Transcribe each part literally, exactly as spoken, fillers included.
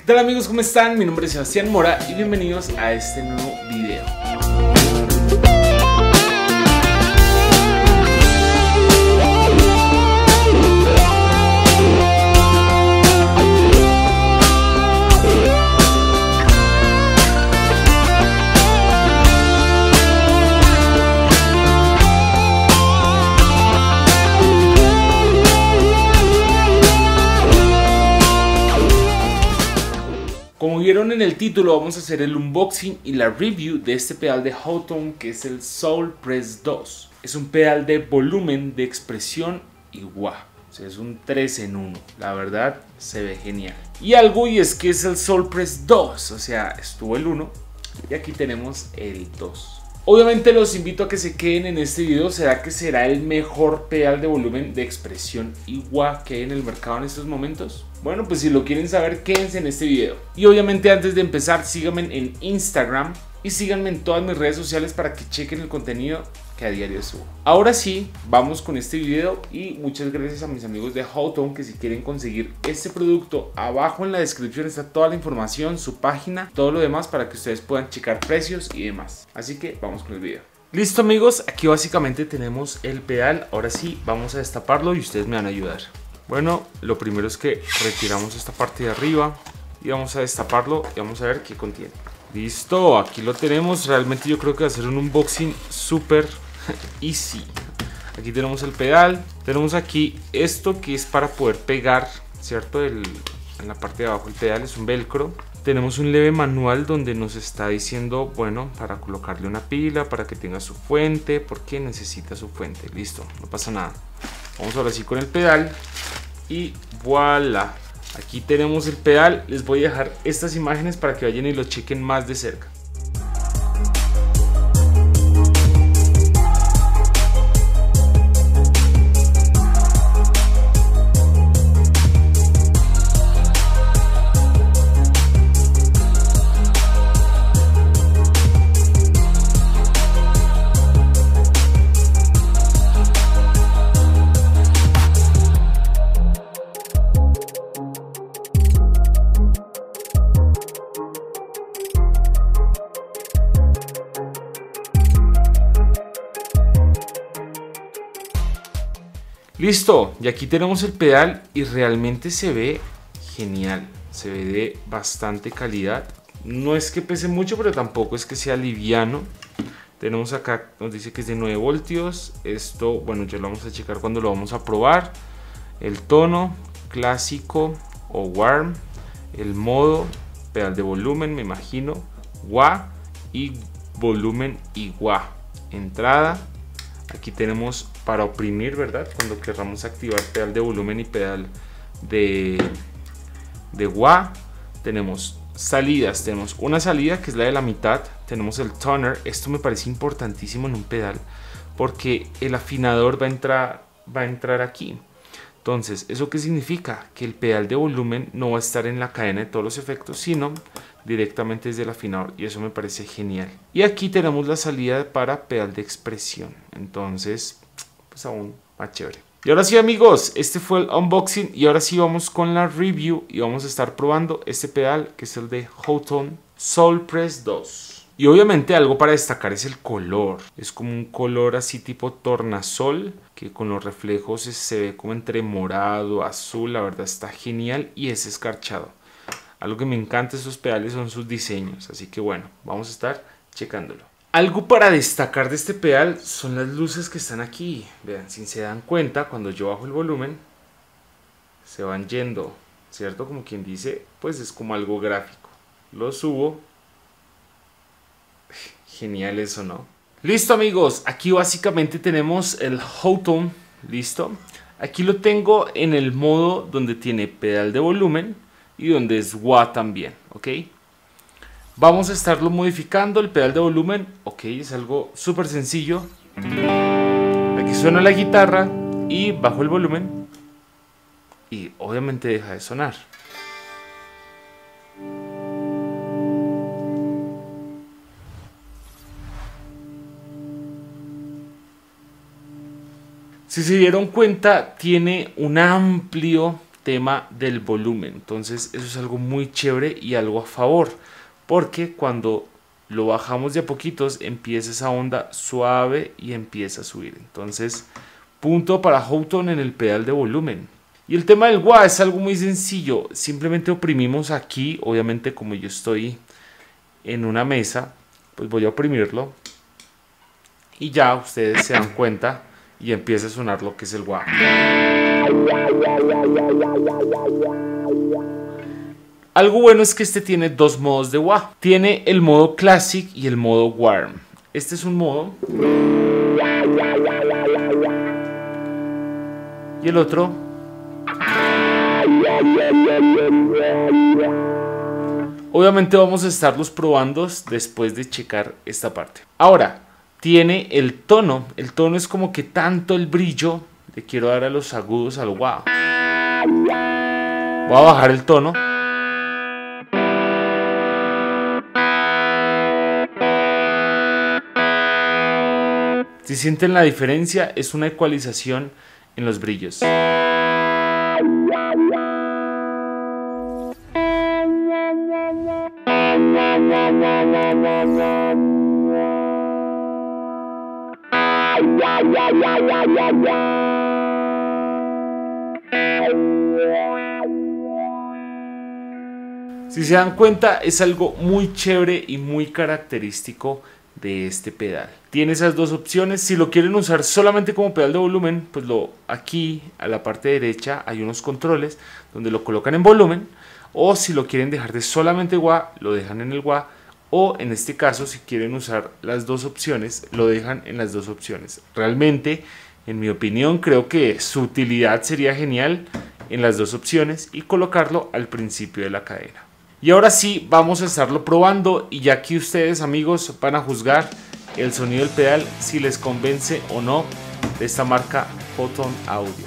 ¿Qué tal amigos? ¿Cómo están? Mi nombre es Sebastián Mora y bienvenidos a este nuevo video. Como vieron en el título, vamos a hacer el unboxing y la review de este pedal de Howtone que es el Soul Press dos. Es un pedal de volumen, de expresión y wah. O sea, es un tres en uno. La verdad, se ve genial. Y algo y es que es el Soul Press dos. O sea, estuvo el uno y aquí tenemos el dos. Obviamente los invito a que se queden en este video. ¿Será que será el mejor pedal de volumen, de expresión y wah que hay en el mercado en estos momentos? Bueno, pues si lo quieren saber, quédense en este video. Y obviamente antes de empezar, síganme en Instagram y síganme en todas mis redes sociales para que chequen el contenido que a diario subo. Ahora sí, vamos con este video y muchas gracias a mis amigos de Howtone que si quieren conseguir este producto, abajo en la descripción está toda la información, su página, todo lo demás para que ustedes puedan checar precios y demás. Así que vamos con el video. Listo amigos, aquí básicamente tenemos el pedal. Ahora sí, vamos a destaparlo y ustedes me van a ayudar. Bueno, lo primero es que retiramos esta parte de arriba y vamos a destaparlo y vamos a ver qué contiene. Listo, aquí lo tenemos. Realmente yo creo que va a ser un unboxing súper easy. Aquí tenemos el pedal, tenemos aquí esto que es para poder pegar, ¿cierto? El, en la parte de abajo el pedal es un velcro. Tenemos un leve manual donde nos está diciendo, bueno, para colocarle una pila, para que tenga su fuente, porque necesita su fuente. Listo, no pasa nada. Vamos ahora sí con el pedal y voilà, aquí tenemos el pedal. Les voy a dejar estas imágenes para que vayan y lo chequen más de cerca. Listo, y aquí tenemos el pedal y realmente se ve genial, se ve de bastante calidad. No es que pese mucho, pero tampoco es que sea liviano. Tenemos acá, nos dice que es de nueve voltios. Esto, bueno, ya lo vamos a checar cuando lo vamos a probar. El tono, clásico o warm. El modo, pedal de volumen, me imagino. Wah y volumen y wah. Entrada. Aquí tenemos para oprimir, ¿verdad? Cuando queramos activar pedal de volumen y pedal de, de wah. Tenemos salidas, tenemos una salida que es la de la mitad. Tenemos el toner, esto me parece importantísimo en un pedal porque el afinador va a entrar, va a entrar aquí. Entonces, ¿eso qué significa? Que el pedal de volumen no va a estar en la cadena de todos los efectos, sino directamente desde el afinador, y eso me parece genial. Y aquí tenemos la salida para pedal de expresión, entonces pues aún más chévere. Y ahora sí amigos, este fue el unboxing y ahora sí vamos con la review y vamos a estar probando este pedal que es el de Howtone Soul Press dos. Y obviamente algo para destacar es el color, es como un color así tipo tornasol que con los reflejos se ve como entre morado, azul, la verdad está genial y es escarchado. Algo que me encanta de estos pedales son sus diseños, así que bueno, vamos a estar checándolo. Algo para destacar de este pedal son las luces que están aquí. Vean, si se dan cuenta, cuando yo bajo el volumen, se van yendo, ¿cierto? Como quien dice, pues es como algo gráfico. Lo subo. Genial eso, ¿no? Listo amigos, aquí básicamente tenemos el Howtone, listo. Aquí lo tengo en el modo donde tiene pedal de volumen y donde es wah también, ¿ok? Vamos a estarlo modificando el pedal de volumen, ok, es algo súper sencillo. Aquí suena la guitarra y bajo el volumen y obviamente deja de sonar. Si se dieron cuenta, tiene un amplio tema del volumen. Entonces eso es algo muy chévere y algo a favor, porque cuando lo bajamos de a poquitos empieza esa onda suave y empieza a subir. Entonces punto para Houghton en el pedal de volumen. Y el tema del wah es algo muy sencillo, simplemente oprimimos aquí, obviamente como yo estoy en una mesa, pues voy a oprimirlo y ya ustedes se dan cuenta y empieza a sonar lo que es el wah. Algo bueno es que este tiene dos modos de wah. Tiene el modo Classic y el modo Warm. Este es un modo y el otro obviamente vamos a estarlos probando después de checar esta parte. Ahora, tiene el tono. El tono es como que tanto el brillo le quiero dar a los agudos al wah. Voy a bajar el tono. Si sienten la diferencia, es una ecualización en los brillos. Si se dan cuenta, es algo muy chévere y muy característico de este pedal. Tiene esas dos opciones. Si lo quieren usar solamente como pedal de volumen, pues lo aquí a la parte derecha hay unos controles donde lo colocan en volumen, o si lo quieren dejar de solamente wah, lo dejan en el wah, o en este caso si quieren usar las dos opciones, lo dejan en las dos opciones. Realmente, en mi opinión, creo que su utilidad sería genial en las dos opciones y colocarlo al principio de la cadena. Y ahora sí, vamos a estarlo probando y ya aquí ustedes, amigos, van a juzgar el sonido del pedal, si les convence o no de esta marca Houghton Audio.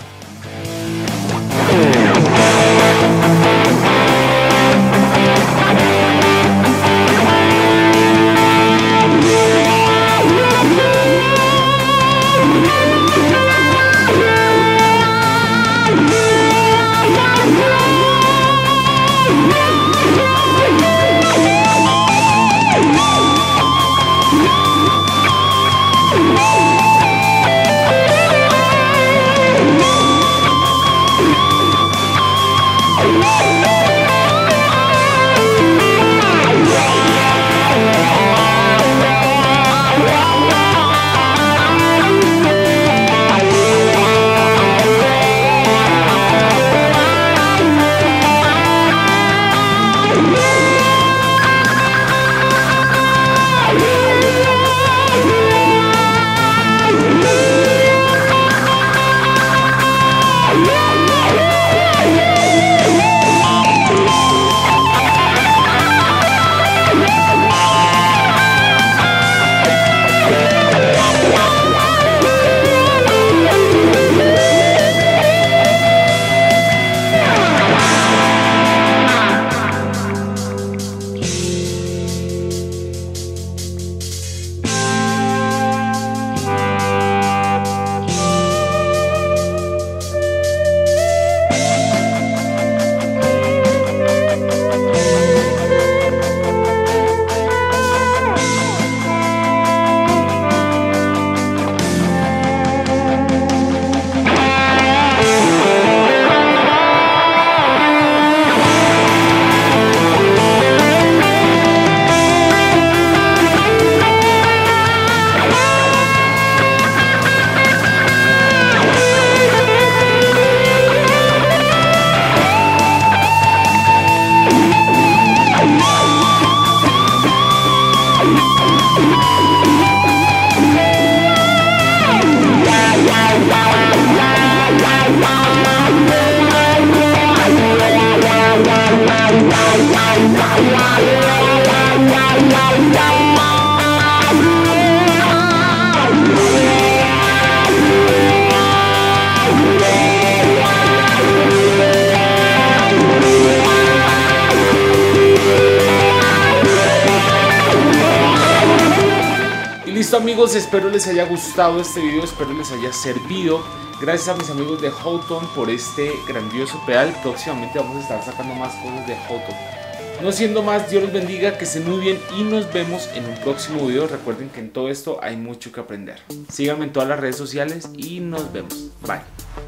Listo, amigos, espero les haya gustado este video, espero les haya servido Gracias a mis amigos de Houghton por este grandioso pedal. Próximamente vamos a estar sacando más cosas de Houghton. No siendo más, Dios los bendiga, que estén muy bien y nos vemos en un próximo video. Recuerden que en todo esto hay mucho que aprender. Síganme en todas las redes sociales y nos vemos. Bye.